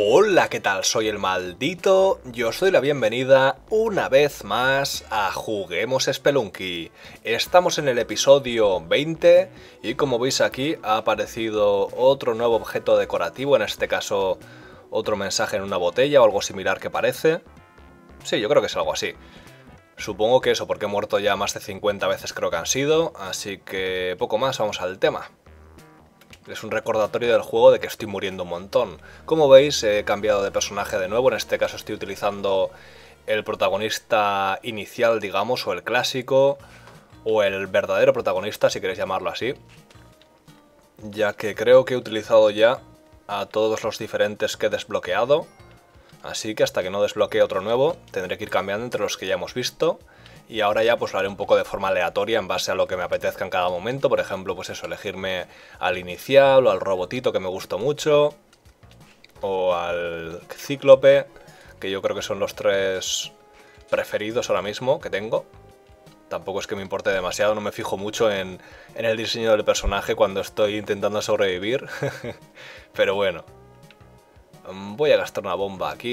Hola, ¿qué tal? Soy el Maldito y os doy la bienvenida una vez más a Juguemos Spelunky. Estamos en el episodio 20 y como veis aquí ha aparecido otro nuevo objeto decorativo, en este caso otro mensaje en una botella o algo similar que parece. Sí, yo creo que es algo así. Supongo que eso, porque he muerto ya más de 50 veces creo que han sido, así que poco más, vamos al tema. Es un recordatorio del juego de que estoy muriendo un montón. Como veis, he cambiado de personaje de nuevo. En este caso estoy utilizando el protagonista inicial, digamos, o el clásico, o el verdadero protagonista, si queréis llamarlo así. Ya que creo que he utilizado ya a todos los diferentes que he desbloqueado. Así que hasta que no desbloquee otro nuevo, tendré que ir cambiando entre los que ya hemos visto. Y ahora ya pues lo haré un poco de forma aleatoria en base a lo que me apetezca en cada momento. Por ejemplo, pues eso, elegirme al inicial o al robotito que me gustó mucho. O al cíclope, que yo creo que son los tres preferidos ahora mismo que tengo. Tampoco es que me importe demasiado, no me fijo mucho en el diseño del personaje cuando estoy intentando sobrevivir. Pero bueno, voy a gastar una bomba aquí.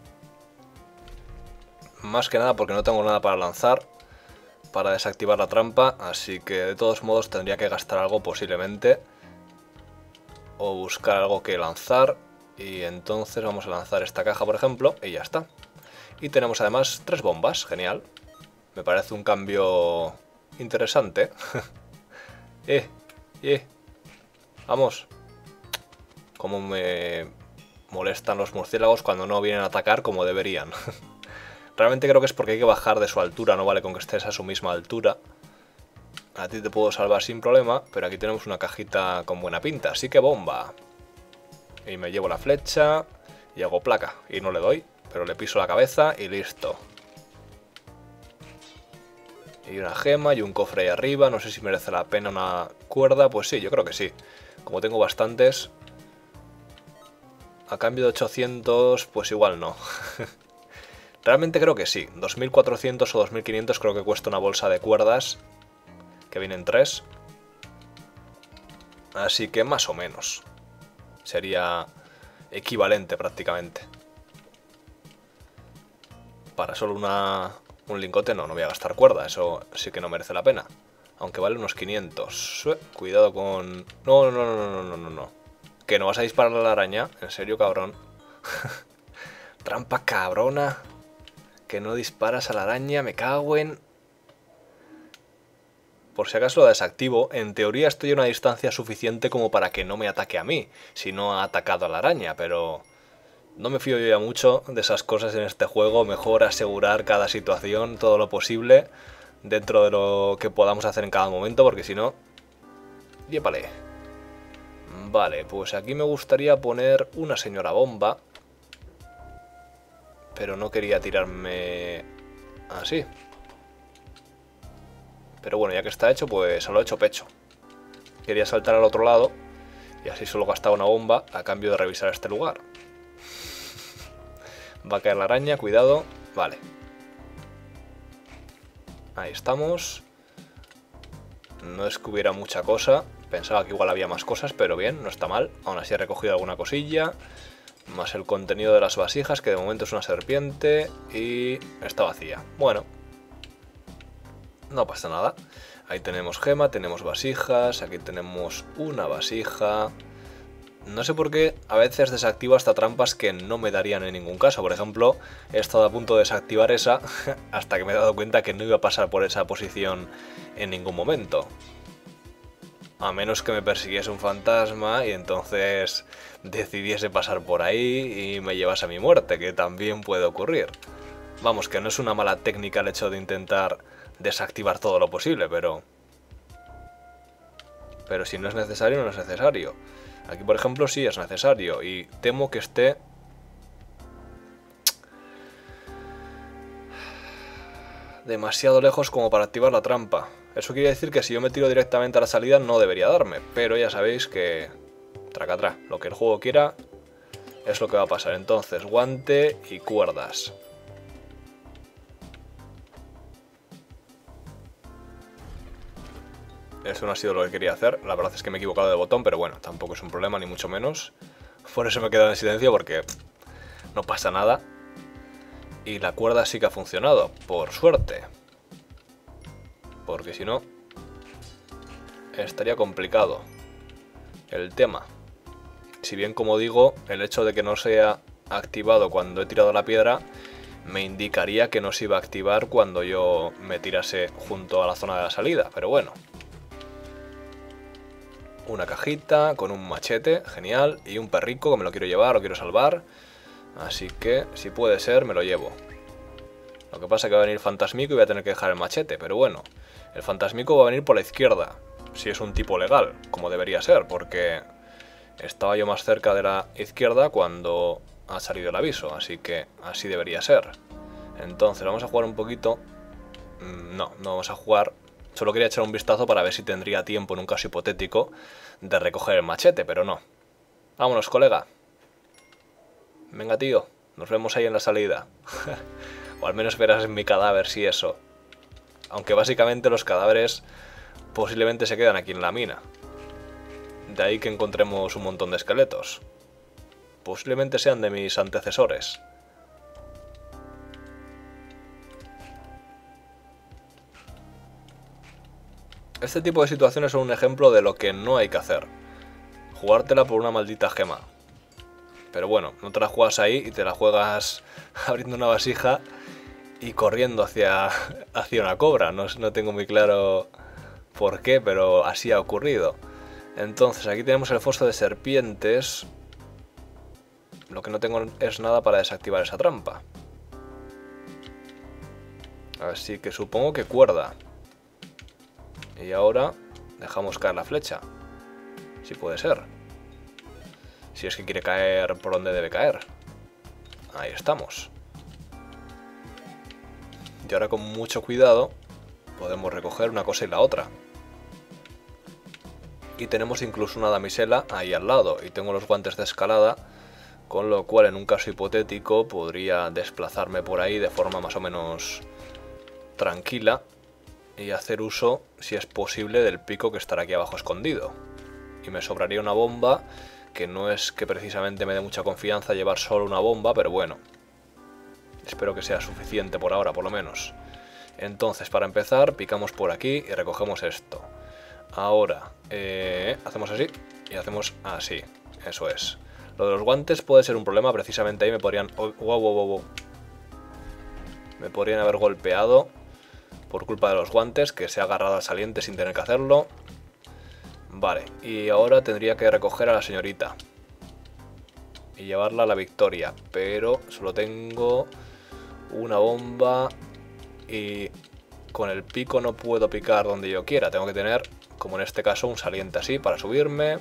Más que nada porque no tengo nada para lanzar, para desactivar la trampa, así que de todos modos tendría que gastar algo posiblemente. O buscar algo que lanzar, y entonces vamos a lanzar esta caja por ejemplo, y ya está. Y tenemos además 3 bombas, genial. Me parece un cambio interesante. Vamos. Cómo me molestan los murciélagos cuando no vienen a atacar como deberían. Realmente creo que es porque hay que bajar de su altura, no vale con que estés a su misma altura. A ti te puedo salvar sin problema, pero aquí tenemos una cajita con buena pinta, así que bomba. Y me llevo la flecha y hago placa. Y no le doy, pero le piso la cabeza y listo. Y una gema y un cofre ahí arriba, no sé si merece la pena una cuerda, pues sí, yo creo que sí. Como tengo bastantes, a cambio de 800, pues igual no. Realmente creo que sí, 2400 o 2500 creo que cuesta una bolsa de cuerdas, que vienen 3. Así que más o menos, sería equivalente prácticamente. Para solo un lingote no voy a gastar cuerda, eso sí que no merece la pena. Aunque vale unos 500. Cuidado con... No. ¿Que no vas a disparar a la araña? ¿En serio, cabrón? Trampa cabrona. Que no disparas a la araña, me cago en... Por si acaso lo desactivo, en teoría estoy a una distancia suficiente como para que no me ataque a mí, si no ha atacado a la araña, pero... No me fío yo ya mucho de esas cosas en este juego, mejor asegurar cada situación, todo lo posible, dentro de lo que podamos hacer en cada momento, porque si no... ¡Yépale! Vale, pues aquí me gustaría poner una señora bomba, pero no quería tirarme así. Pero bueno, ya que está hecho, pues se lo he hecho pecho. Quería saltar al otro lado y así solo gastaba una bomba a cambio de revisar este lugar. Va a caer la araña, cuidado. Vale. Ahí estamos. No es que hubiera mucha cosa. Pensaba que igual había más cosas, pero bien, no está mal. Aún así he recogido alguna cosilla. Más el contenido de las vasijas, que de momento es una serpiente. Y está vacía. Bueno. No pasa nada. Ahí tenemos gema, tenemos vasijas. Aquí tenemos una vasija. No sé por qué a veces desactivo hasta trampas que no me darían en ningún caso. Por ejemplo, he estado a punto de desactivar esa hasta que me he dado cuenta que no iba a pasar por esa posición en ningún momento. A menos que me persiguiese un fantasma y entonces decidiese pasar por ahí y me llevase a mi muerte, que también puede ocurrir. Vamos, que no es una mala técnica el hecho de intentar desactivar todo lo posible, pero si no es necesario, no es necesario. Aquí, por ejemplo, sí es necesario y temo que esté demasiado lejos como para activar la trampa. Eso quiere decir que si yo me tiro directamente a la salida no debería darme, pero ya sabéis que... Tracatrá, lo que el juego quiera es lo que va a pasar. Entonces, guante y cuerdas. Eso no ha sido lo que quería hacer. La verdad es que me he equivocado de botón, pero bueno, tampoco es un problema, ni mucho menos. Por eso me he quedado en silencio, porque no pasa nada. Y la cuerda sí que ha funcionado, por suerte. Porque si no, estaría complicado el tema. Si bien, como digo, el hecho de que no se haya activado cuando he tirado la piedra me indicaría que no se iba a activar cuando yo me tirase junto a la zona de la salida, pero bueno. Una cajita con un machete, genial, y un perrico que me lo quiero llevar, lo quiero salvar. Así que, si puede ser, me lo llevo. Lo que pasa es que va a venir Fantasmico y voy a tener que dejar el machete, pero bueno. El Fantasmico va a venir por la izquierda, si es un tipo legal, como debería ser, porque estaba yo más cerca de la izquierda cuando ha salido el aviso, así que así debería ser. Entonces vamos a jugar un poquito. No vamos a jugar. Solo quería echar un vistazo para ver si tendría tiempo en un caso hipotético de recoger el machete, pero no. Vámonos, colega. Venga, tío, nos vemos ahí en la salida. O al menos verás en mi cadáver si eso. Aunque básicamente los cadáveres posiblemente se quedan aquí en la mina. De ahí que encontremos un montón de esqueletos. Posiblemente sean de mis antecesores. Este tipo de situaciones son un ejemplo de lo que no hay que hacer. Jugártela por una maldita gema. Pero bueno, no te la juegas ahí y te la juegas abriendo una vasija y corriendo hacia una cobra. No tengo muy claro por qué, pero así ha ocurrido. Entonces aquí tenemos el foso de serpientes. Lo que no tengo es nada para desactivar esa trampa. Así que supongo que cuerda. Y ahora dejamos caer la flecha. Si puede ser. Si es que quiere caer por donde debe caer. Ahí estamos. Y ahora con mucho cuidado podemos recoger una cosa y la otra. Y tenemos incluso una damisela ahí al lado. Y tengo los guantes de escalada, con lo cual en un caso hipotético podría desplazarme por ahí de forma más o menos tranquila y hacer uso, si es posible, del pico que estará aquí abajo escondido. Y me sobraría una bomba, que no es que precisamente me dé mucha confianza llevar solo una bomba, pero bueno. Espero que sea suficiente por ahora, por lo menos. Entonces, para empezar, picamos por aquí y recogemos esto. Ahora, hacemos así y hacemos así. Eso es. Lo de los guantes puede ser un problema, precisamente ahí me podrían... Wow. Me podrían haber golpeado por culpa de los guantes, que se ha agarrado al saliente sin tener que hacerlo. Vale, y ahora tendría que recoger a la señorita y llevarla a la victoria, pero solo tengo una bomba y con el pico no puedo picar donde yo quiera. Tengo que tener, como en este caso, un saliente así para subirme.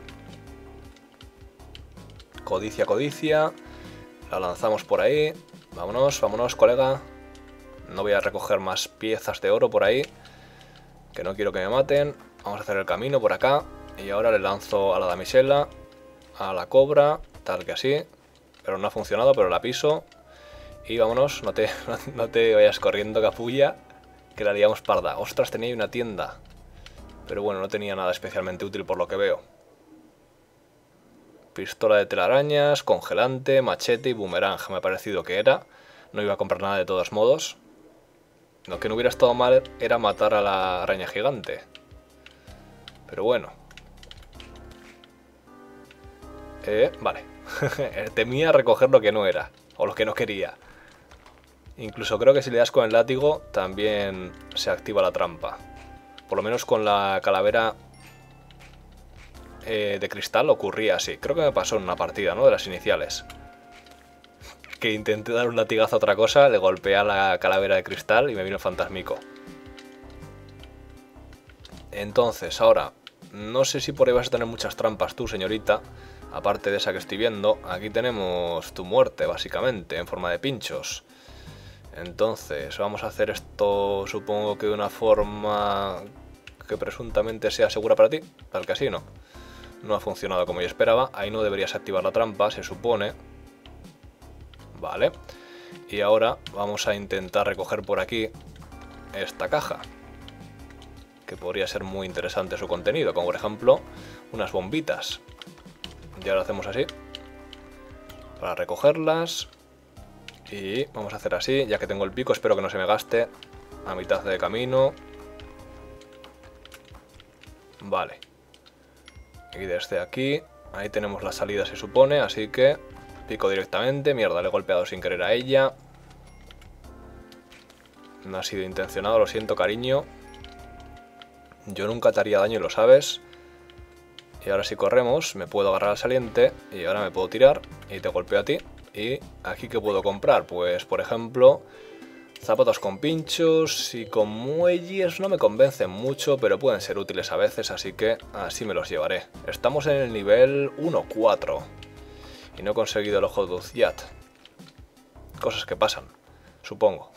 Codicia. La lanzamos por ahí. Vámonos, colega. No voy a recoger más piezas de oro por ahí, que no quiero que me maten. Vamos a hacer el camino por acá. Y ahora le lanzo a la damisela, a la cobra, tal que así. Pero no ha funcionado, pero la piso. Y vámonos, no te vayas corriendo, capulla, que la liamos parda. Ostras, tenía ahí una tienda. Pero bueno, no tenía nada especialmente útil por lo que veo. Pistola de telarañas, congelante, machete y boomerang. Me ha parecido que era. No iba a comprar nada de todos modos. Lo que no hubiera estado mal era matar a la araña gigante. Pero bueno. Vale. Temía recoger lo que no era. O lo que no quería. Incluso creo que si le das con el látigo también se activa la trampa. Por lo menos con la calavera de cristal ocurría así. Creo que me pasó en una partida, ¿no? De las iniciales. Que intenté dar un latigazo a otra cosa, le golpeé a la calavera de cristal y me vino el fantasmico. Entonces, ahora, no sé si por ahí vas a tener muchas trampas tú, señorita. Aparte de esa que estoy viendo, aquí tenemos tu muerte, básicamente, en forma de pinchos. Entonces, vamos a hacer esto, supongo que de una forma que presuntamente sea segura para ti. Tal que así, ¿no? No ha funcionado como yo esperaba. Ahí no deberías activar la trampa, se supone. Vale. Y ahora vamos a intentar recoger por aquí esta caja, que podría ser muy interesante su contenido, como por ejemplo unas bombitas. Y ahora hacemos así. para recogerlas. Y vamos a hacer así, ya que tengo el pico, espero que no se me gaste a mitad de camino. Vale. Y desde aquí, ahí tenemos la salida se supone, así que pico directamente. Mierda, le he golpeado sin querer a ella. No ha sido intencionado, lo siento, cariño. Yo nunca te haría daño y lo sabes. Y ahora si corremos, me puedo agarrar al saliente y ahora me puedo tirar y te golpeo a ti. Y aquí, ¿qué puedo comprar? Pues, por ejemplo, zapatos con pinchos y con muelles no me convencen mucho, pero pueden ser útiles a veces, así que así me los llevaré. Estamos en el nivel 1-4 y no he conseguido el ojo de Uziat. Cosas que pasan, supongo.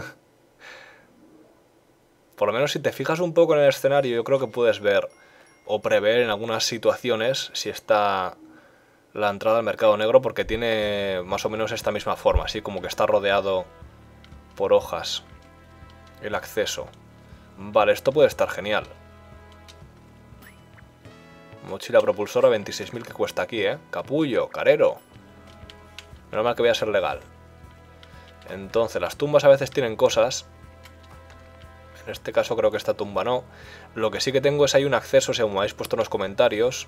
Por lo menos si te fijas un poco en el escenario, yo creo que puedes ver o prever en algunas situaciones si está la entrada al mercado negro, porque tiene más o menos esta misma forma, así como que está rodeado por hojas el acceso. Vale, esto puede estar genial. Mochila propulsora 26.000 que cuesta aquí, Capullo, carero. Menos mal que voy a ser legal. Entonces, las tumbas a veces tienen cosas. En este caso creo que esta tumba no. Lo que sí que tengo es ahí un acceso, según me habéis puesto en los comentarios,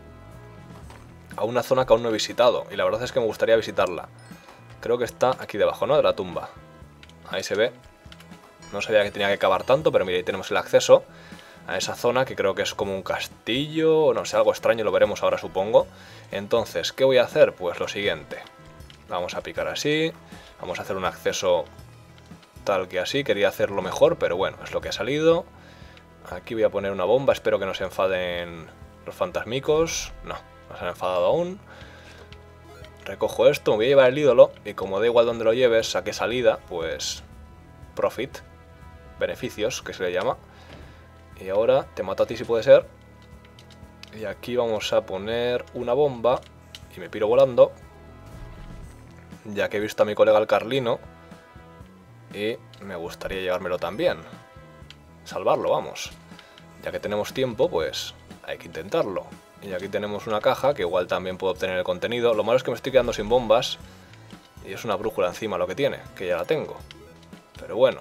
a una zona que aún no he visitado. Y la verdad es que me gustaría visitarla. Creo que está aquí debajo, ¿no? De la tumba. Ahí se ve. No sabía que tenía que cavar tanto, pero mira, ahí tenemos el acceso a esa zona, que creo que es como un castillo, o no sé, algo extraño, lo veremos ahora supongo. Entonces, ¿qué voy a hacer? Pues lo siguiente. Vamos a picar así. Vamos a hacer un acceso tal que así. Quería hacerlo mejor, pero bueno, es lo que ha salido. Aquí voy a poner una bomba, espero que no se enfaden los fantasmicos. No, no se han enfadado aún. Recojo esto, me voy a llevar el ídolo y como da igual donde lo lleves, saqué salida, pues profit, beneficios, que se le llama. Y ahora te mato a ti si puede ser. Y aquí vamos a poner una bomba y me piro volando, ya que he visto a mi colega el Carlino y me gustaría llevármelo también. Salvarlo, vamos. Ya que tenemos tiempo, pues hay que intentarlo. Y aquí tenemos una caja que igual también puedo obtener el contenido. Lo malo es que me estoy quedando sin bombas y es una brújula encima lo que tiene, que ya la tengo. Pero bueno,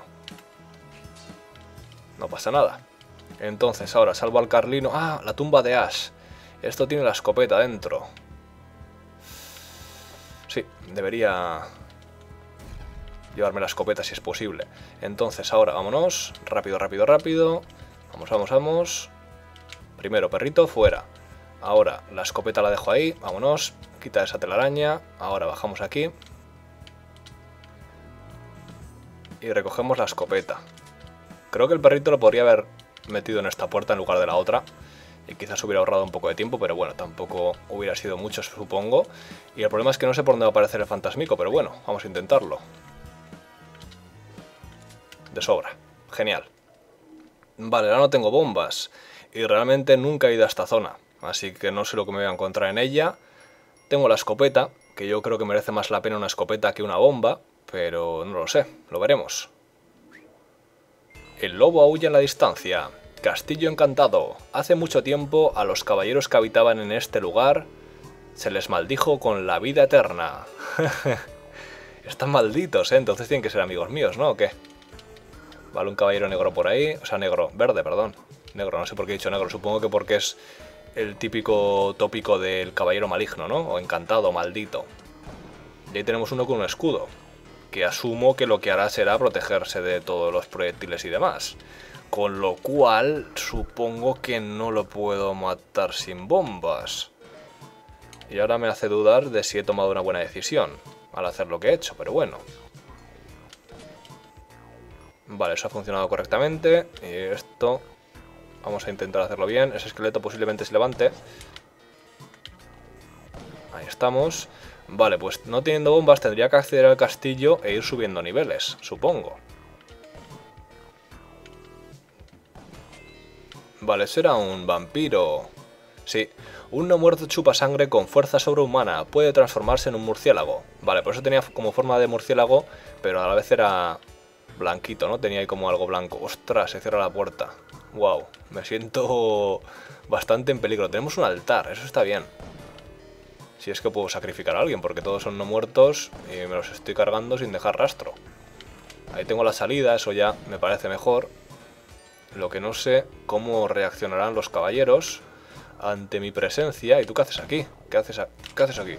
no pasa nada. Entonces ahora salvo al Carlino. ¡Ah! La tumba de Ash. Esto tiene la escopeta dentro. Sí, debería llevarme la escopeta si es posible. Entonces ahora vámonos. Rápido, rápido, rápido. Vamos, vamos, vamos. Primero, perrito, fuera. Ahora la escopeta la dejo ahí. Vámonos. Quita esa telaraña. Ahora bajamos aquí. Y recogemos la escopeta. Creo que el perrito lo podría haber metido en esta puerta en lugar de la otra. Y quizás hubiera ahorrado un poco de tiempo, pero bueno, tampoco hubiera sido mucho, supongo. Y el problema es que no sé por dónde va a aparecer el fantasmico, pero bueno, vamos a intentarlo. De sobra. Genial. Vale, ahora no tengo bombas. Y realmente nunca he ido a esta zona. Así que no sé lo que me voy a encontrar en ella. Tengo la escopeta, que yo creo que merece más la pena una escopeta que una bomba. Pero no lo sé, lo veremos. El lobo aúlla en la distancia. Castillo encantado. Hace mucho tiempo a los caballeros que habitaban en este lugar se les maldijo con la vida eterna. Están malditos, entonces tienen que ser amigos míos, ¿no? ¿O qué? Vale, un caballero negro por ahí. O sea, negro, verde, perdón. Negro, no sé por qué he dicho negro. Supongo que porque es el típico tópico del caballero maligno, ¿no? O encantado, maldito. Y ahí tenemos uno con un escudo, que asumo que lo que hará será protegerse de todos los proyectiles y demás. Con lo cual, supongo que no lo puedo matar sin bombas. Y ahora me hace dudar de si he tomado una buena decisión al hacer lo que he hecho, pero bueno. Vale, eso ha funcionado correctamente. Y esto, vamos a intentar hacerlo bien. Ese esqueleto posiblemente se levante. Ahí estamos. Vale, pues no teniendo bombas tendría que acceder al castillo e ir subiendo niveles, supongo. Vale, eso era un vampiro. Sí, un no muerto chupa sangre con fuerza sobrehumana. Puede transformarse en un murciélago. Vale, por eso tenía como forma de murciélago, pero a la vez era blanquito, ¿no? Tenía ahí como algo blanco. ¡Ostras! Se cierra la puerta. ¡Wow! Me siento bastante en peligro. Tenemos un altar, eso está bien. Si es que puedo sacrificar a alguien, porque todos son no muertos y me los estoy cargando sin dejar rastro. Ahí tengo la salida, eso ya me parece mejor. Lo que no sé, cómo reaccionarán los caballeros ante mi presencia. ¿Y tú qué haces aquí? ¿Qué haces aquí?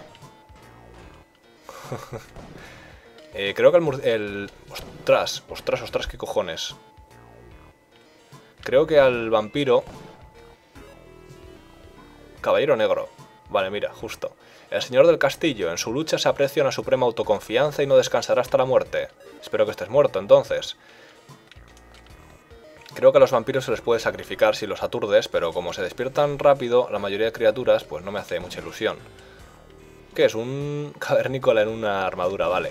Creo que ostras, qué cojones. Creo que al vampiro... Caballero negro. Vale, mira, justo. El señor del castillo, en su lucha se aprecia una suprema autoconfianza y no descansará hasta la muerte. Espero que estés muerto, entonces. Creo que a los vampiros se les puede sacrificar si los aturdes, pero como se despiertan rápido, la mayoría de criaturas, pues no me hace mucha ilusión. ¿Qué es? Un cavernícola en una armadura, vale.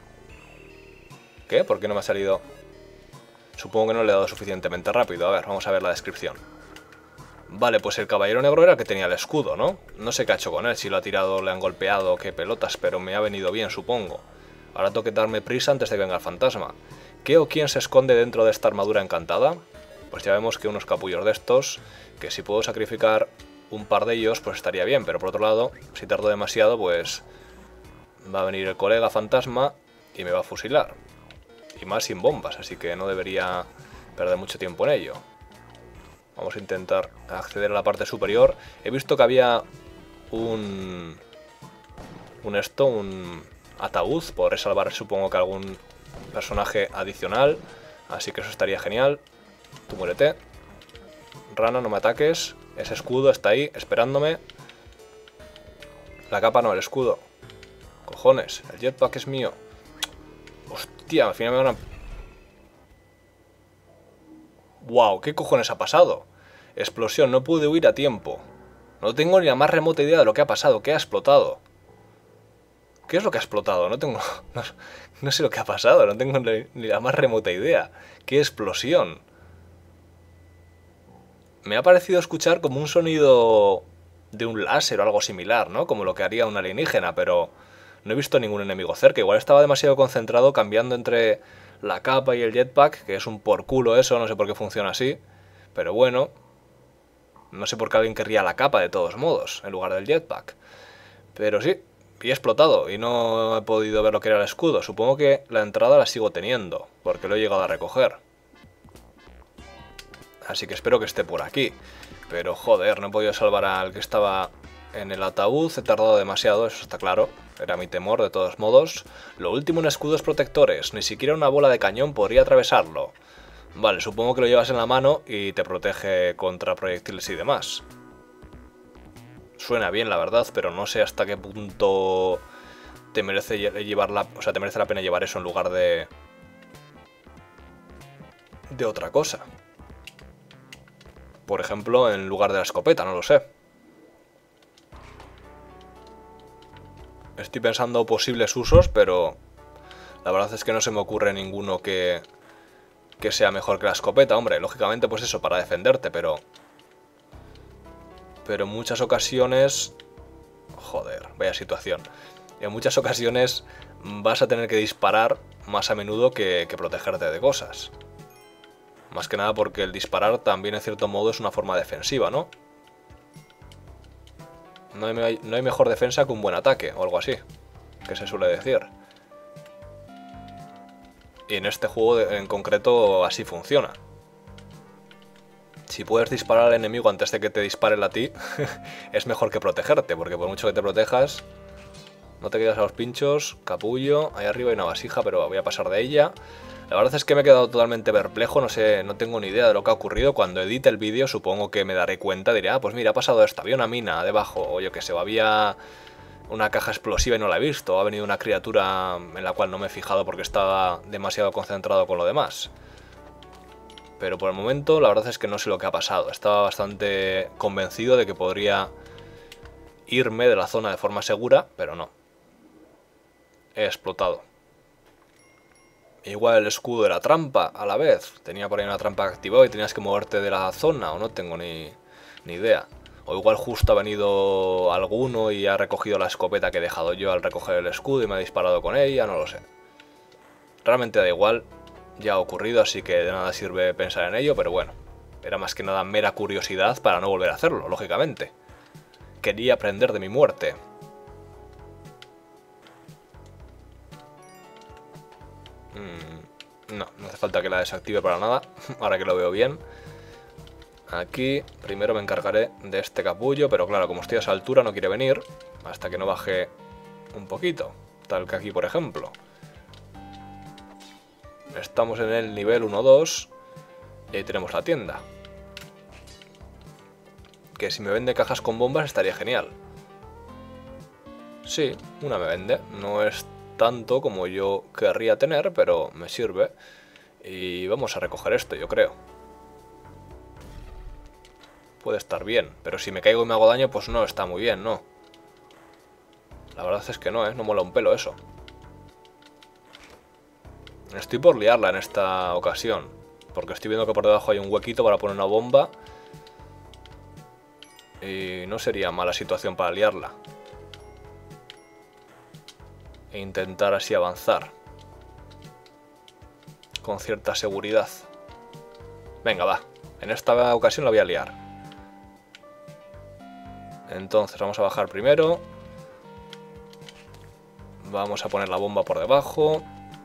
¿Qué? ¿Por qué no me ha salido? Supongo que no le he dado suficientemente rápido. A ver, vamos a ver la descripción. Vale, pues el caballero negro era el que tenía el escudo, ¿no? No sé qué ha hecho con él, si lo ha tirado, le han golpeado, qué pelotas, pero me ha venido bien, supongo. Ahora tengo que darme prisa antes de que venga el fantasma. ¿Qué o quién se esconde dentro de esta armadura encantada? Pues ya vemos que unos capullos de estos, que si puedo sacrificar un par de ellos, pues estaría bien, pero por otro lado, si tardo demasiado, pues va a venir el colega fantasma y me va a fusilar. Y más sin bombas, así que no debería perder mucho tiempo en ello. Vamos a intentar acceder a la parte superior. He visto que había un ataúd. Podré salvar, supongo que algún personaje adicional. Así que eso estaría genial. Tú muérete. Rana, no me ataques. Ese escudo está ahí, esperándome. La capa no, el escudo. Cojones, el jetpack es mío. Hostia, al final me van a... ¡Wow! ¿Qué cojones ha pasado? Explosión, no pude huir a tiempo. No tengo ni la más remota idea de lo que ha pasado. ¿Qué ha explotado? ¿Qué es lo que ha explotado? No sé lo que ha pasado. No tengo ni la más remota idea. ¡Qué explosión! Me ha parecido escuchar como un sonido de un láser o algo similar, ¿no? Como lo que haría un alienígena, pero no he visto ningún enemigo cerca. Igual estaba demasiado concentrado cambiando entre la capa y el jetpack, que es un por culo eso, no sé por qué funciona así. Pero bueno, no sé por qué alguien querría la capa de todos modos, en lugar del jetpack. Pero sí, y he explotado y no he podido ver lo que era el escudo. Supongo que la entrada la sigo teniendo, porque lo he llegado a recoger. Así que espero que esté por aquí. Pero joder, no he podido salvar al que estaba en el ataúd. He tardado demasiado, eso está claro. Era mi temor, de todos modos. Lo último en escudos protectores. Ni siquiera una bola de cañón podría atravesarlo. Vale, supongo que lo llevas en la mano y te protege contra proyectiles y demás. Suena bien, la verdad, pero no sé hasta qué punto te merece llevarla, o sea, te merece la pena llevar eso en lugar de otra cosa. Por ejemplo, en lugar de la escopeta, no lo sé. Estoy pensando posibles usos, pero la verdad es que no se me ocurre ninguno que sea mejor que la escopeta. Hombre, lógicamente pues eso, para defenderte, pero en muchas ocasiones... Joder, vaya situación. En muchas ocasiones vas a tener que disparar más a menudo que protegerte de cosas. Más que nada porque el disparar también en cierto modo es una forma defensiva, ¿no? No hay mejor defensa que un buen ataque, o algo así, que se suele decir. Y en este juego en concreto así funciona. Si puedes disparar al enemigo antes de que te disparen a ti, es mejor que protegerte, porque por mucho que te protejas, no te quedas a los pinchos. Capullo, ahí arriba hay una vasija, pero voy a pasar de ella. La verdad es que me he quedado totalmente perplejo, no sé, no tengo ni idea de lo que ha ocurrido. Cuando edite el vídeo supongo que me daré cuenta, diré, ah, pues mira, ha pasado esto, había una mina debajo, o yo que sé, o había una caja explosiva y no la he visto, o ha venido una criatura en la cual no me he fijado porque estaba demasiado concentrado con lo demás. Pero por el momento la verdad es que no sé lo que ha pasado. Estaba bastante convencido de que podría irme de la zona de forma segura, pero no. He explotado. Igual el escudo era trampa a la vez. Tenía por ahí una trampa activada y tenías que moverte de la zona, o no tengo ni idea. O igual justo ha venido alguno y ha recogido la escopeta que he dejado yo al recoger el escudo y me ha disparado con ella, no lo sé. Realmente da igual. Ya ha ocurrido, así que de nada sirve pensar en ello, pero bueno. Era más que nada mera curiosidad para no volver a hacerlo, lógicamente. Quería aprender de mi muerte. No, no hace falta que la desactive para nada, ahora que lo veo bien. Aquí, primero me encargaré de este capullo, pero claro, como estoy a esa altura no quiere venir hasta que no baje un poquito, tal que aquí por ejemplo. Estamos en el nivel 1-2 y ahí tenemos la tienda. Que si me vende cajas con bombas estaría genial. Sí, una me vende, no es tanto como yo querría tener, pero me sirve. Y vamos a recoger esto, yo creo. Puede estar bien, pero si me caigo y me hago daño, pues no está muy bien, ¿no? La verdad es que no, ¿eh? No mola un pelo eso. Estoy por liarla en esta ocasión, porque estoy viendo que por debajo hay un huequito para poner una bomba. Y no sería mala situación para liarla. E intentar así avanzar. Con cierta seguridad. Venga, va. En esta ocasión la voy a liar. Entonces vamos a bajar primero. Vamos a poner la bomba por debajo.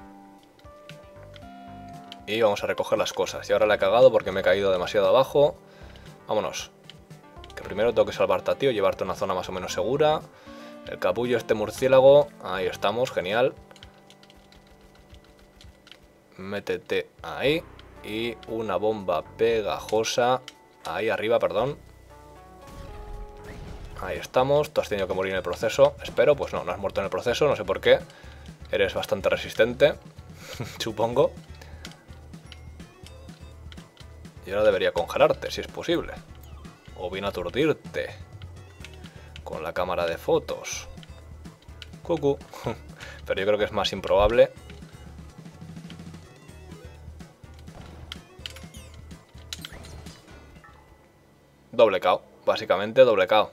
Y vamos a recoger las cosas. Y ahora la he cagado porque me he caído demasiado abajo. Vámonos. Que primero tengo que salvarte a ti o llevarte a una zona más o menos segura. El capullo este murciélago. Ahí estamos, genial. Métete ahí. Y una bomba pegajosa. Ahí arriba, perdón. Ahí estamos. Tú has tenido que morir en el proceso. Espero, pues no, no has muerto en el proceso. No sé por qué. Eres bastante resistente. Supongo. Y ahora debería congelarte, si es posible. O bien aturdirte. Con la cámara de fotos. Cucú. Pero yo creo que es más improbable. Doble KO. Básicamente doble KO.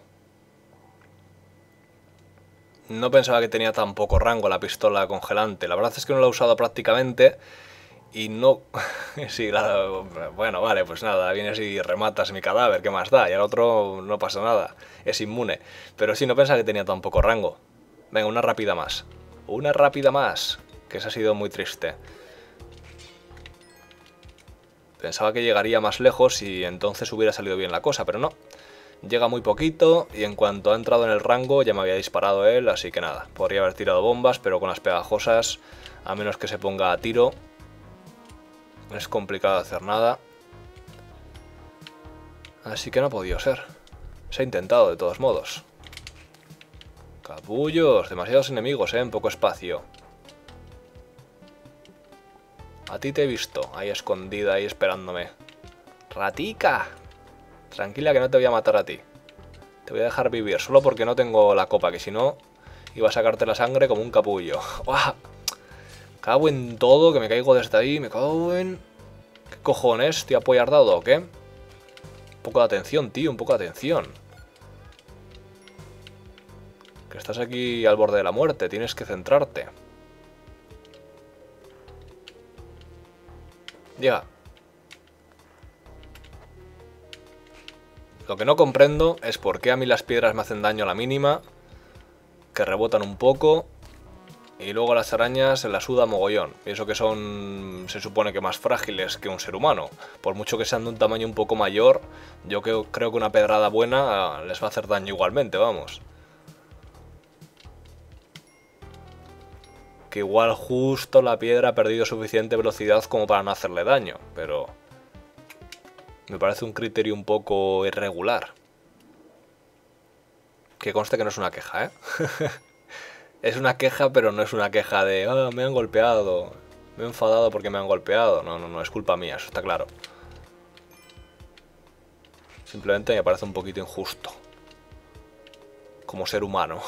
No pensaba que tenía tan poco rango la pistola congelante. La verdad es que no la he usado prácticamente. Y no... sí, claro, bueno, vale, pues nada, vienes y rematas mi cadáver, ¿qué más da? Y al otro no pasa nada, es inmune. Pero sí, no pensaba que tenía tan poco rango. Venga, una rápida más. Una rápida más, que esa ha sido muy triste. Pensaba que llegaría más lejos y entonces hubiera salido bien la cosa, pero no. Llega muy poquito y en cuanto ha entrado en el rango ya me había disparado él, así que nada. Podría haber tirado bombas, pero con las pegajosas, a menos que se ponga a tiro... es complicado hacer nada. Así que no ha podido ser. Se ha intentado de todos modos. Capullos, demasiados enemigos, en poco espacio. A ti te he visto, ahí escondida, ahí esperándome. ¡Ratica! Tranquila que no te voy a matar a ti. Te voy a dejar vivir, solo porque no tengo la copa, que si no, iba a sacarte la sangre como un capullo. ¡Uah! Cago en todo, que me caigo desde ahí, me cago en... ¿Qué cojones? ¿Estoy apoyardado o qué? Un poco de atención, tío, un poco de atención. Que estás aquí al borde de la muerte, tienes que centrarte. Llega. Lo que no comprendo es por qué a mí las piedras me hacen daño a la mínima, que rebotan un poco, y luego las arañas se las suda mogollón. Pienso que son, se supone que más frágiles que un ser humano. Por mucho que sean de un tamaño un poco mayor, yo creo que una pedrada buena les va a hacer daño igualmente, vamos. Que igual justo la piedra ha perdido suficiente velocidad como para no hacerle daño, pero... me parece un criterio un poco irregular. Que conste que no es una queja, ¿eh? Es una queja, pero no es una queja de... ah, me han golpeado, me he enfadado porque me han golpeado. No, no, no, es culpa mía, eso está claro. Simplemente me parece un poquito injusto. Como ser humano.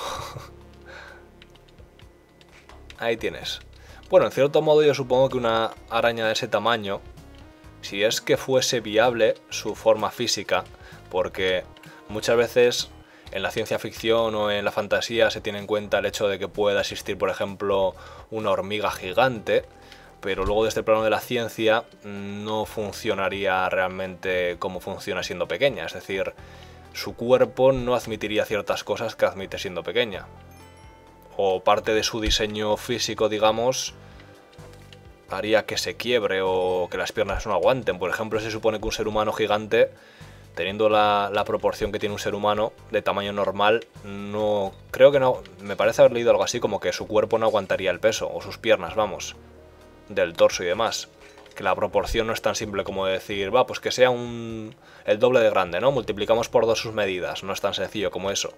Ahí tienes. Bueno, en cierto modo yo supongo que una araña de ese tamaño, si es que fuese viable su forma física, porque muchas veces en la ciencia ficción o en la fantasía se tiene en cuenta el hecho de que pueda existir, por ejemplo, una hormiga gigante, pero luego desde el plano de la ciencia no funcionaría realmente como funciona siendo pequeña, es decir, su cuerpo no admitiría ciertas cosas que admite siendo pequeña. O parte de su diseño físico, digamos, haría que se quiebre o que las piernas no aguanten. Por ejemplo, se supone que un ser humano gigante, teniendo la proporción que tiene un ser humano de tamaño normal, no... Creo que no... Me parece haber leído algo así como que su cuerpo no aguantaría el peso, o sus piernas, vamos, del torso y demás. Que la proporción no es tan simple como decir, va, pues que sea el doble de grande, ¿no? Multiplicamos por 2 sus medidas, no es tan sencillo como eso.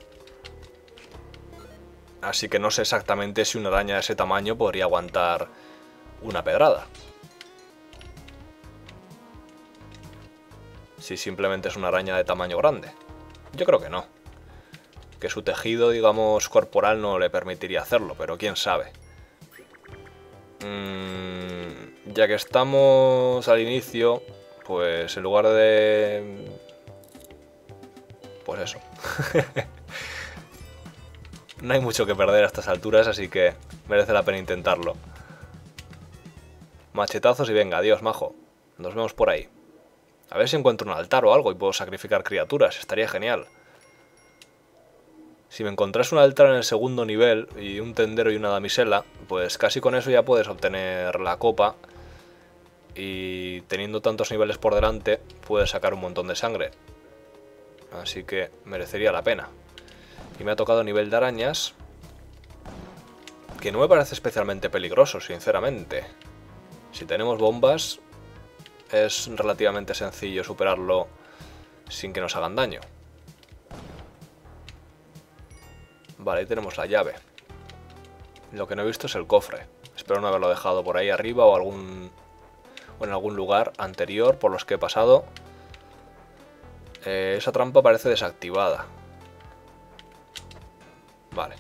Así que no sé exactamente si una araña de ese tamaño podría aguantar una pedrada. Si simplemente es una araña de tamaño grande. Yo creo que no. Que su tejido, digamos, corporal no le permitiría hacerlo, pero quién sabe. Ya que estamos al inicio, pues en lugar de... Pues eso. No hay mucho que perder a estas alturas, así que merece la pena intentarlo. Machetazos y venga, adiós, majo. Nos vemos por ahí. A ver si encuentro un altar o algo y puedo sacrificar criaturas, estaría genial. Si me encontrase un altar en el segundo nivel y un tendero y una damisela, pues casi con eso ya puedes obtener la copa. Y teniendo tantos niveles por delante, puedes sacar un montón de sangre. Así que merecería la pena. Y me ha tocado nivel de arañas, que no me parece especialmente peligroso, sinceramente. Si tenemos bombas, es relativamente sencillo superarlo sin que nos hagan daño. Vale, ahí tenemos la llave. Lo que no he visto es el cofre. Espero no haberlo dejado por ahí arriba o en algún lugar anterior por los que he pasado. Esa trampa parece desactivada. Vale.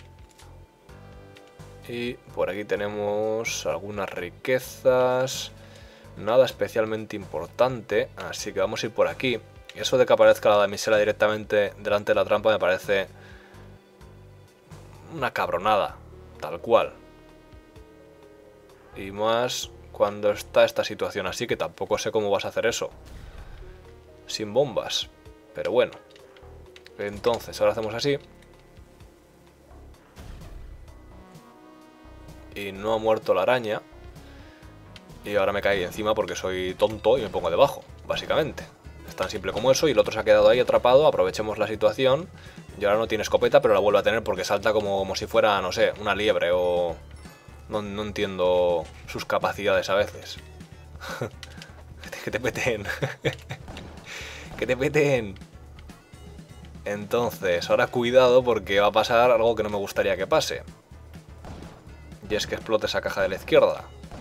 Y por aquí tenemos algunas riquezas. Nada especialmente importante, así que vamos a ir por aquí. Eso de que aparezca la damisela directamente delante de la trampa me parece una cabronada, tal cual. Y más cuando está esta situación así, que tampoco sé cómo vas a hacer eso sin bombas. Pero bueno. Entonces, ahora hacemos así. Y no ha muerto la araña. Y ahora me cae encima porque soy tonto y me pongo debajo, básicamente. Es tan simple como eso y el otro se ha quedado ahí atrapado, aprovechemos la situación. Y ahora no tiene escopeta, pero la vuelve a tener porque salta como si fuera, no sé, una liebre o... No entiendo sus capacidades a veces. Que te peten. Que te peten. Entonces, ahora cuidado porque va a pasar algo que no me gustaría que pase. Y es que explote esa caja de la izquierda.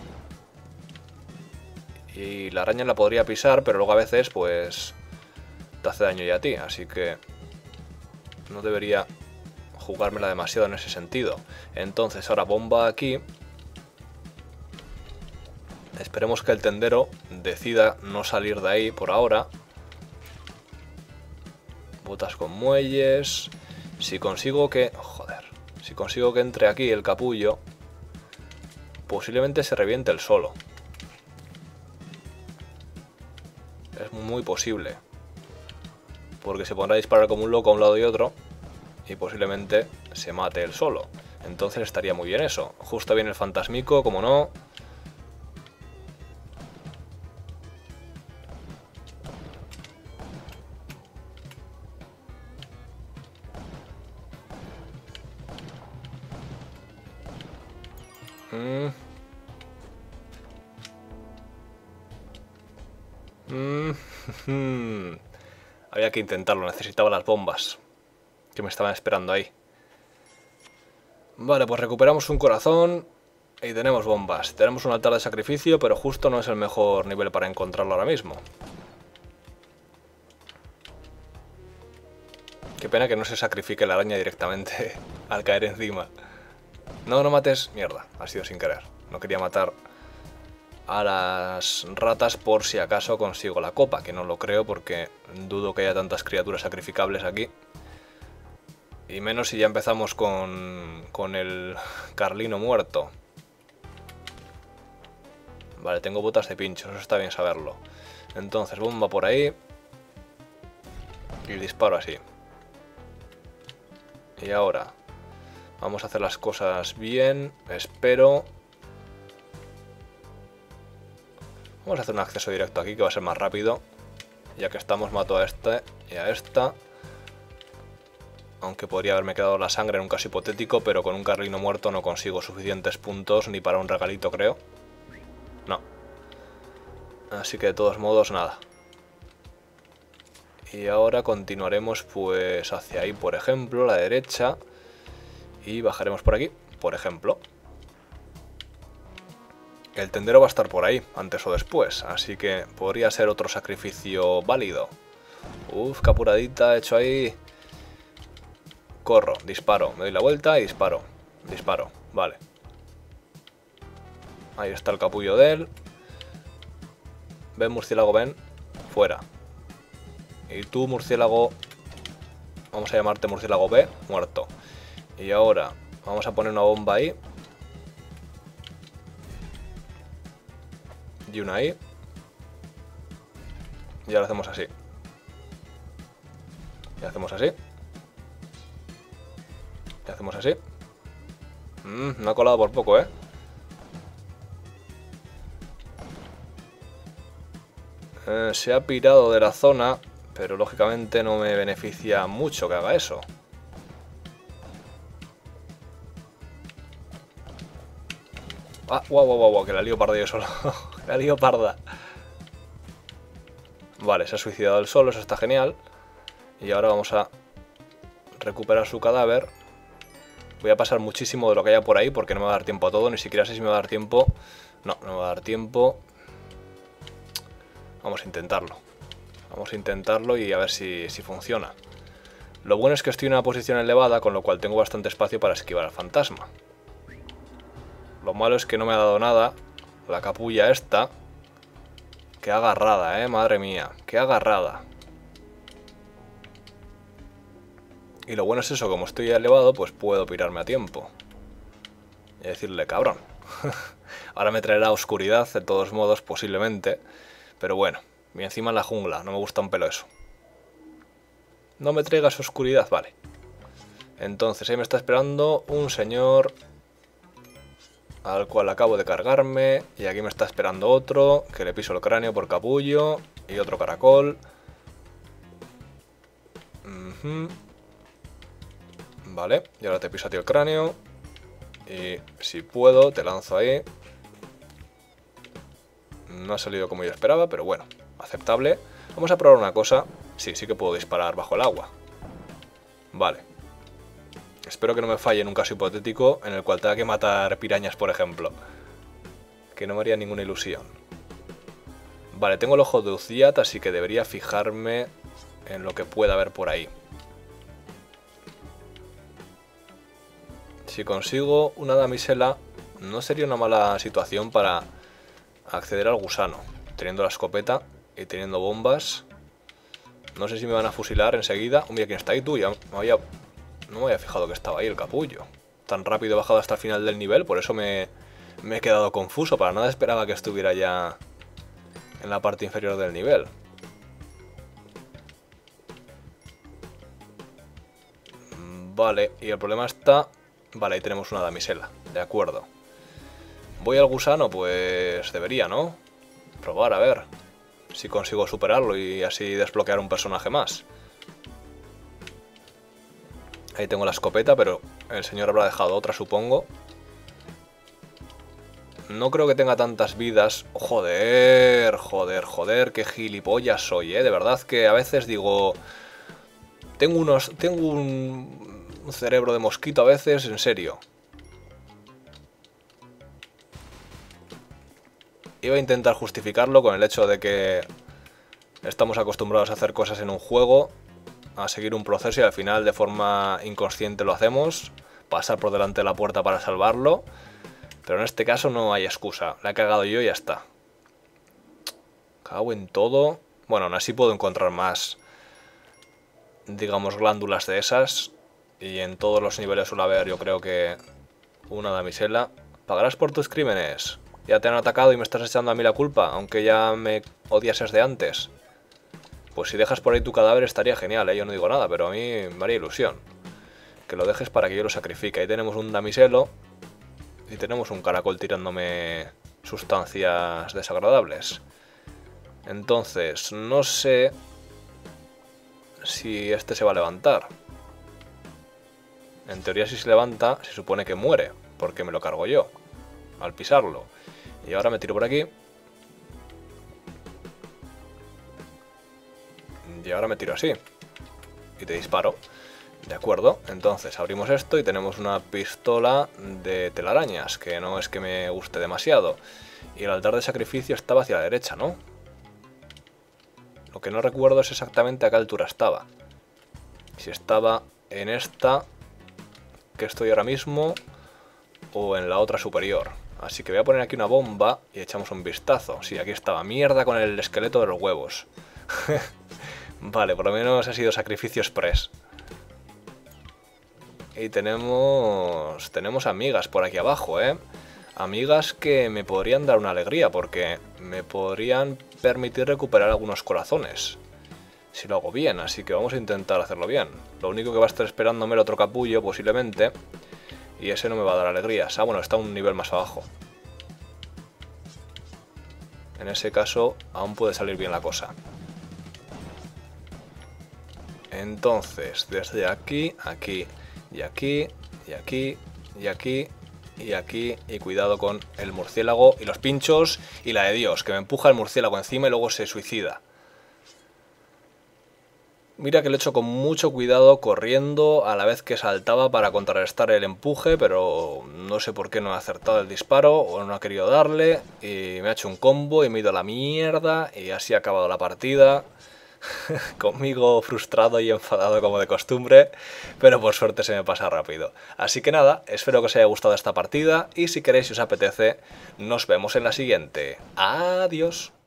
Y la araña la podría pisar, pero luego a veces, pues, te hace daño ya a ti. Así que no debería jugármela demasiado en ese sentido. Entonces, ahora bomba aquí. Esperemos que el tendero decida no salir de ahí por ahora. Botas con muelles. Si consigo que... Joder. Si consigo que entre aquí el capullo, posiblemente se reviente el solo. Es muy posible. Porque se pondrá a disparar como un loco a un lado y otro. Y posiblemente se mate él solo. Entonces estaría muy bien eso. Justo viene el fantasmico, como no. Había que intentarlo, necesitaba las bombas que me estaban esperando ahí. Vale, pues recuperamos un corazón y tenemos bombas. Tenemos un altar de sacrificio, pero justo no es el mejor nivel para encontrarlo ahora mismo. Qué pena que no se sacrifique la araña directamente al caer encima. No, no mates... Mierda, ha sido sin querer. No quería matar a las ratas por si acaso consigo la copa, que no lo creo porque dudo que haya tantas criaturas sacrificables aquí. Y menos si ya empezamos con el Carlino muerto. Vale, tengo botas de pinchos, eso está bien saberlo. Entonces, bomba por ahí. Y disparo así. Y ahora vamos a hacer las cosas bien, espero. Vamos a hacer un acceso directo aquí que va a ser más rápido. Ya que estamos, mato a este y a esta. Aunque podría haberme quedado la sangre en un caso hipotético, pero con un carlino muerto no consigo suficientes puntos ni para un regalito, creo. No. Así que de todos modos, nada. Y ahora continuaremos pues hacia ahí, por ejemplo, a la derecha. Y bajaremos por aquí, por ejemplo. El tendero va a estar por ahí, antes o después, así que podría ser otro sacrificio válido. Uf, qué apuradita he hecho ahí. Corro, disparo, me doy la vuelta y disparo. Disparo, vale. Ahí está el capullo de él. Ven, murciélago, ven. Fuera. Y tú, murciélago, vamos a llamarte murciélago B, muerto. Y ahora vamos a poner una bomba ahí. Y una ahí. Y ahora hacemos así. Y hacemos así. Y hacemos así. No ha colado por poco, ¿eh? Se ha pirado de la zona, pero lógicamente no me beneficia mucho que haga eso. Ah, guau, que la lío parda yo solo. La lío parda. Vale, se ha suicidado él solo, eso está genial. Y ahora vamos a recuperar su cadáver. Voy a pasar muchísimo de lo que haya por ahí porque no me va a dar tiempo a todo. Ni siquiera sé si me va a dar tiempo. No, no me va a dar tiempo. Vamos a intentarlo. Vamos a intentarlo y a ver si funciona. Lo bueno es que estoy en una posición elevada, con lo cual tengo bastante espacio para esquivar al fantasma. Lo malo es que no me ha dado nada la capulla esta. Qué agarrada, madre mía. Qué agarrada. Y lo bueno es eso, como estoy elevado, pues puedo pirarme a tiempo. Y decirle, cabrón. Ahora me traerá oscuridad, de todos modos, posiblemente. Pero bueno, y encima en la jungla, no me gusta un pelo eso. No me traigas oscuridad, vale. Entonces ahí me está esperando un señor al cual acabo de cargarme. Y aquí me está esperando otro, que le piso el cráneo por capullo. Y otro caracol. Vale, y ahora te piso a ti el cráneo. Y si puedo, te lanzo ahí. No ha salido como yo esperaba, pero bueno, aceptable. Vamos a probar una cosa. Sí que puedo disparar bajo el agua. Vale. Espero que no me falle en un caso hipotético en el cual tenga que matar pirañas, por ejemplo. Que no me haría ninguna ilusión. Vale, tengo el ojo de Uziat, así que debería fijarme en lo que pueda haber por ahí. Si consigo una damisela, no sería una mala situación para acceder al gusano. Teniendo la escopeta y teniendo bombas. No sé si me van a fusilar enseguida. Mira quién está ahí, tú. Ya no me había fijado que estaba ahí el capullo. Tan rápido he bajado hasta el final del nivel, por eso me he quedado confuso. Para nada esperaba que estuviera ya en la parte inferior del nivel. Vale, y el problema está... Vale, ahí tenemos una damisela, de acuerdo. ¿Voy al gusano? Pues debería, ¿no? Probar, a ver si consigo superarlo y así desbloquear un personaje más. Ahí tengo la escopeta, pero el señor habrá dejado otra, supongo. No creo que tenga tantas vidas. Joder, qué gilipollas soy, De verdad que a veces digo... Tengo un cerebro de mosquito a veces, en serio. Iba a intentar justificarlo con el hecho de que estamos acostumbrados a hacer cosas en un juego, a seguir un proceso y al final de forma inconsciente lo hacemos, pasar por delante de la puerta para salvarlo, pero en este caso no hay excusa, la he cagado yo y ya está. Cago en todo. Bueno, aún así puedo encontrar más, digamos, glándulas de esas, y en todos los niveles suele haber, yo creo que, una damisela. Pagarás por tus crímenes. Ya te han atacado y me estás echando a mí la culpa, aunque ya me odiases de antes. Pues si dejas por ahí tu cadáver estaría genial, yo no digo nada, pero a mí me haría ilusión que lo dejes para que yo lo sacrifique. Ahí tenemos un damiselo y tenemos un caracol tirándome sustancias desagradables. Entonces, no sé si este se va a levantar. En teoría, si se levanta, se supone que muere, porque me lo cargo yo al pisarlo. Y ahora me tiro por aquí. Y ahora me tiro así. Y te disparo. De acuerdo, entonces abrimos esto y tenemos una pistola de telarañas, que no es que me guste demasiado. Y el altar de sacrificio estaba hacia la derecha, ¿no? Lo que no recuerdo es exactamente a qué altura estaba. Si estaba en esta, que estoy ahora mismo, o en la otra superior. Así que voy a poner aquí una bomba y echamos un vistazo. Sí, aquí estaba. Mierda con el esqueleto de los huevos. Vale, por lo menos ha sido sacrificio express. Y tenemos amigas por aquí abajo, ¿eh? Amigas que me podrían dar una alegría porque me podrían permitir recuperar algunos corazones. Si lo hago bien, así que vamos a intentar hacerlo bien. Lo único que va a estar esperándome el otro capullo posiblemente. Y ese no me va a dar alegrías. Ah, bueno, está un nivel más abajo. En ese caso aún puede salir bien la cosa. Entonces, desde aquí, aquí... Y aquí, y aquí, y aquí, y aquí. Y cuidado con el murciélago y los pinchos. Y la de Dios, que me empuja el murciélago encima y luego se suicida. Mira que lo he hecho con mucho cuidado, corriendo a la vez que saltaba para contrarrestar el empuje. Pero no sé por qué no he acertado el disparo o no ha querido darle. Y me ha hecho un combo y me he ido a la mierda. Y así ha acabado la partida. Conmigo frustrado y enfadado como de costumbre, pero por suerte se me pasa rápido. Así que nada, espero que os haya gustado esta partida y si queréis y os apetece, nos vemos en la siguiente. Adiós.